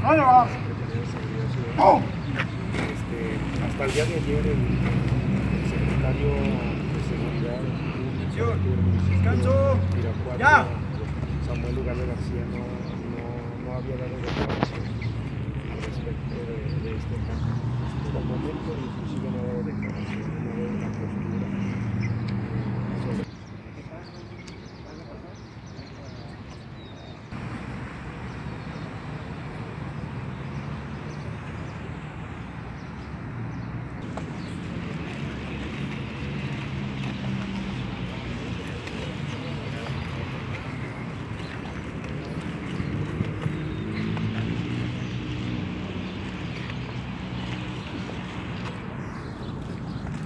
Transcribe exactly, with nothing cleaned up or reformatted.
Secretaría de Seguridad Ciudadana. Este, hasta el día de ayer el, el secretario de Seguridad Pública del municipio de Irapuato, Samuel Ugalde García, no, no, no había dado declaración al respecto de, de este caso. Hasta el momento,